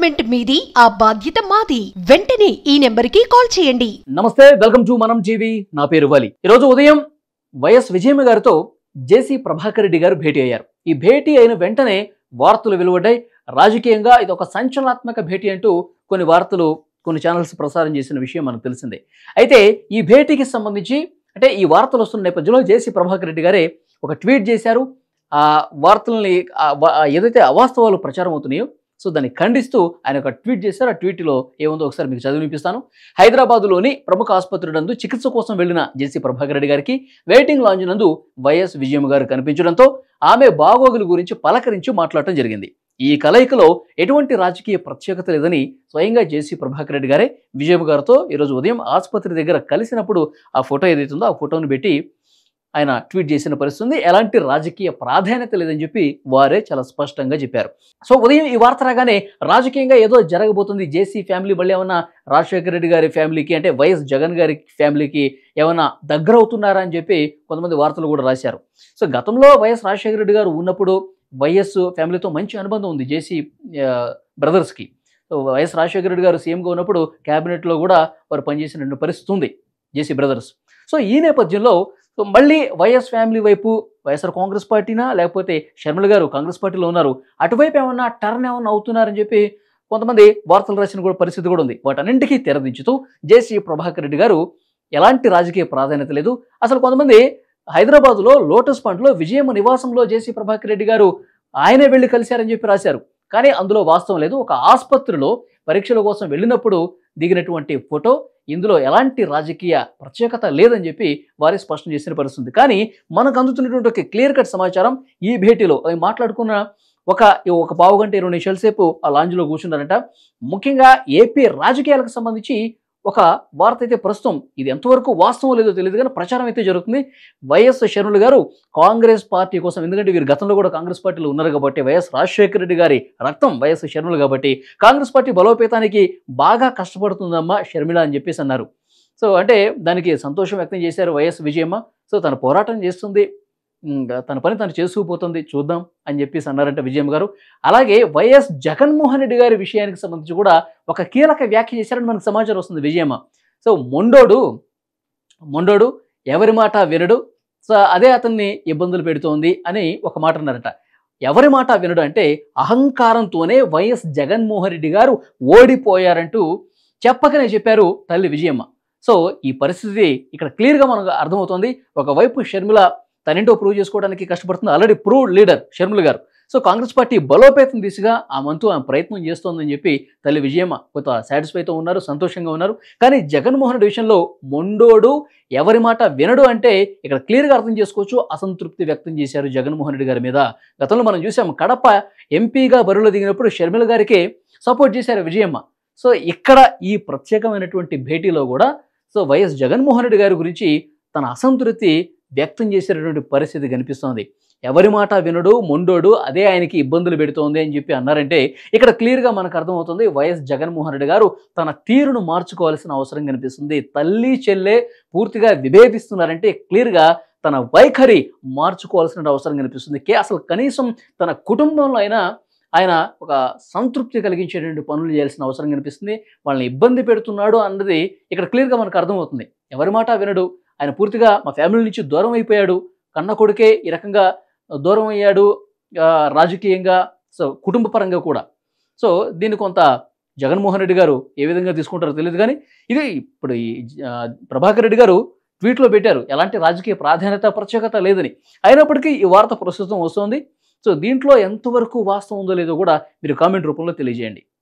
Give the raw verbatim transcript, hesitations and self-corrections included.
Investment మీది, ఆ బాధ్యత మాది. వెంటనే ఈ నెంబర్కి కాల్ చేయండి. నమస్తే, వెల్కమ్ టు మనం టీవీ. నా పేరు వలి. ఈరోజు ఉదయం వైఎస్ విజయమ్మ గారితో జేసీ ప్రభాకర్ రెడ్డి గారు భేటీ అయ్యారు. ఈ భేటీ అయిన వెంటనే వార్తలు వెలువడ్డాయి. రాజకీయంగా ఇది ఒక సంచలనాత్మక భేటీ అంటూ కొన్ని వార్తలు కొన్ని ఛానల్స్ ప్రసారం చేసిన విషయం మనకు తెలిసిందే. అయితే ఈ భేటీకి సంబంధించి అంటే ఈ వార్తలు వస్తున్న నేపథ్యంలో జేసీ ప్రభాకర్ రెడ్డి గారే ఒక ట్వీట్ చేశారు. ఆ వార్తల్ని ఏదైతే అవాస్తవాలు ప్రచారం అవుతున్నాయో సో దాన్ని ఖండిస్తూ ఆయన ఒక ట్వీట్ చేశారు. ఆ ట్వీట్లో ఏముందో ఒకసారి మీకు చదివి వినిపిస్తాను. హైదరాబాదులోని ప్రముఖ ఆసుపత్రి నందు చికిత్స కోసం వెళ్లిన జేసీ ప్రభాకర్ రెడ్డి గారికి వెయిటింగ్ లాంజ్ నందు వైఎస్ విజయమ్మ గారు కనిపించడంతో ఆమె బాగోగుల గురించి పలకరించి మాట్లాడటం జరిగింది. ఈ కలయికలో ఎటువంటి రాజకీయ ప్రత్యేకత లేదని స్వయంగా జేసీ ప్రభాకర్ రెడ్డి గారే విజయమ్మ గారితో ఈరోజు ఉదయం ఆసుపత్రి దగ్గర కలిసినప్పుడు ఆ ఫోటో ఏదైతుందో ఆ ఫోటోను పెట్టి ఆయన ట్వీట్ చేసిన పరిస్థితి. ఎలాంటి రాజకీయ ప్రాధాన్యత లేదని చెప్పి వారే చాలా స్పష్టంగా చెప్పారు. సో ఉదయం ఈ వార్త రాగానే రాజకీయంగా ఏదో జరగబోతుంది, జేసీ ఫ్యామిలీ మళ్ళీ ఏమన్నా రాజశేఖర రెడ్డి గారి ఫ్యామిలీకి అంటే వైఎస్ జగన్ గారి ఫ్యామిలీకి ఏమన్నా దగ్గర అవుతున్నారా అని చెప్పి కొంతమంది వార్తలు కూడా రాశారు. సో గతంలో వైఎస్ రాజశేఖర రెడ్డి గారు ఉన్నప్పుడు వైఎస్ ఫ్యామిలీతో మంచి అనుబంధం ఉంది జేసీ బ్రదర్స్కి. సో వైఎస్ రాజశేఖర రెడ్డి గారు సీఎంగా ఉన్నప్పుడు క్యాబినెట్లో కూడా వారు పనిచేసిన పరిస్థితి ఉంది జేసీ బ్రదర్స్. సో ఈ నేపథ్యంలో సో మళ్ళీ వైఎస్ ఫ్యామిలీ వైపు వైఎస్ఆర్ కాంగ్రెస్ పార్టీనా లేకపోతే షర్మిల గారు కాంగ్రెస్ పార్టీలో ఉన్నారు, అటువైపు ఏమన్నా టర్న్ ఏమన్నా అవుతున్నారని చెప్పి కొంతమంది వార్తలు రాసిన కూడా పరిస్థితి కూడా ఉంది. వాటన్నింటికీ తెరదించుతూ జేసీ ప్రభాకర్ రెడ్డి గారు ఎలాంటి రాజకీయ ప్రాధాన్యత లేదు, అసలు కొంతమంది హైదరాబాద్లో లోటస్ పాండ్లో విజయమ్మ నివాసంలో జేసీ ప్రభాకర్ రెడ్డి గారు ఆయనే వెళ్ళి కలిశారని చెప్పి రాశారు. కానీ అందులో వాస్తవం లేదు. ఒక ఆసుపత్రిలో పరీక్షల కోసం వెళ్ళినప్పుడు దిగినటువంటి ఫోటో, ఇందులో ఎలాంటి రాజకీయ ప్రత్యేకత లేదని చెప్పి వారే స్పష్టం చేసిన పరిస్థితుంది. కానీ మనకు అందుతున్నటువంటి ఒక క్లియర్ కట్ సమాచారం ఈ భేటీలో మాట్లాడుకున్న ఒక ఒక పావు గంట ఇరవై నిమిషాల సేపు ఆ లాంజ్లో కూర్చున్నారంట. ముఖ్యంగా ఏపీ రాజకీయాలకు సంబంధించి ఒక వార్త అయితే ప్రస్తుతం ఇది ఎంతవరకు వాస్తవం లేదో తెలియదు కానీ ప్రచారం అయితే జరుగుతుంది. వైఎస్ షర్మిల గారు కాంగ్రెస్ పార్టీ కోసం, ఎందుకంటే వీరు గతంలో కూడా కాంగ్రెస్ పార్టీలో ఉన్నారు కాబట్టి వైఎస్ రాజశేఖర రెడ్డి గారి రక్తం వైఎస్ షర్మిల కాబట్టి కాంగ్రెస్ పార్టీ బలోపేతానికి బాగా కష్టపడుతుందమ్మా షర్మిల అని చెప్పేసి అన్నారు. సో అంటే దానికి సంతోషం వ్యక్తం చేశారు వైఎస్ విజయమ్మ. సో తన పోరాటం చేస్తుంది, తన పని తను చేసుకుపోతుంది, చూద్దాం అని చెప్పేసి అన్నారంట విజయమ్మ గారు. అలాగే వైఎస్ జగన్మోహన్ రెడ్డి గారి విషయానికి సంబంధించి కూడా ఒక కీలక వ్యాఖ్య చేశారని మనకు సమాచారం వస్తుంది విజయమ్మ. సో మొండోడు మొండోడు ఎవరి మాట వినడు, సో అదే అతన్ని ఇబ్బందులు పెడుతోంది అని ఒక మాట అన్నారట. ఎవరి మాట వినడు అంటే అహంకారంతోనే వైఎస్ జగన్మోహన్ రెడ్డి గారు ఓడిపోయారంటూ చెప్పకనే చెప్పారు తల్లి విజయమ్మ. సో ఈ పరిస్థితి ఇక్కడ క్లియర్గా మనకు అర్థమవుతుంది. ఒకవైపు షర్మిల తనేంటో ప్రూవ్ చేసుకోవడానికి కష్టపడుతుంది, ఆల్రెడీ ప్రూవ్డ్ లీడర్ షర్మిల గారు. సో కాంగ్రెస్ పార్టీ బలోపేతం దిశగా ఆ మంతు ఆమె ప్రయత్నం చేస్తోందని చెప్పి తల్లి విజయమ్మ కొంత సాటిస్ఫైతో ఉన్నారు, సంతోషంగా ఉన్నారు. కానీ జగన్మోహన్ రెడ్డి విషయంలో మొండోడు ఎవరి మాట వినడు అంటే ఇక్కడ క్లియర్గా అర్థం చేసుకోవచ్చు, అసంతృప్తి వ్యక్తం చేశారు జగన్మోహన్ రెడ్డి గారి మీద. గతంలో మనం చూసాం కడప ఎంపీగా బరిలో దిగినప్పుడు షర్మిల గారికి సపోర్ట్ చేశారు విజయమ్మ. సో ఇక్కడ ఈ ప్రత్యేకమైనటువంటి భేటీలో కూడా సో వైఎస్ జగన్మోహన్ రెడ్డి గారి గురించి తన అసంతృప్తి వ్యక్తం చేసేటటువంటి పరిస్థితి కనిపిస్తోంది. ఎవరి మాట వినడు, మొండోడు, అదే ఆయనకి ఇబ్బందులు పెడుతోంది అని చెప్పి అన్నారంటే ఇక్కడ క్లియర్గా మనకు అర్థమవుతుంది వైఎస్ జగన్మోహన్ రెడ్డి గారు తన తీరును మార్చుకోవాల్సిన అవసరం కనిపిస్తుంది. తల్లి చెల్లె పూర్తిగా విభేదిస్తున్నారంటే క్లియర్గా తన వైఖరి మార్చుకోవాల్సిన అవసరం కనిపిస్తుంది. కే అసలు కనీసం తన కుటుంబంలో అయినా ఆయన ఒక సంతృప్తి కలిగించేటువంటి పనులు చేయాల్సిన అవసరం కనిపిస్తుంది. వాళ్ళని ఇబ్బంది పెడుతున్నాడు అన్నది ఇక్కడ క్లియర్గా మనకు అర్థమవుతుంది. ఎవరి మాట వినడు, ఆయన పూర్తిగా మా ఫ్యామిలీ నుంచి దూరం అయిపోయాడు, కన్న కొడుకే ఈ రకంగా దూరం అయ్యాడు రాజకీయంగా, సో కుటుంబ పరంగా కూడా. సో దీన్ని కొంత జగన్మోహన్ రెడ్డి గారు ఏ విధంగా తీసుకుంటారో తెలియదు కానీ ఇది ఇప్పుడు ఈ ప్రభాకర్ రెడ్డి గారు ట్వీట్లో పెట్టారు ఎలాంటి రాజకీయ ప్రాధాన్యత ప్రత్యేకత లేదని. అయినప్పటికీ ఈ వార్త ప్రస్తుతం వస్తుంది. సో దీంట్లో ఎంతవరకు వాస్తవం ఉందో లేదో కూడా మీరు కామెంట్ రూపంలో తెలియజేయండి.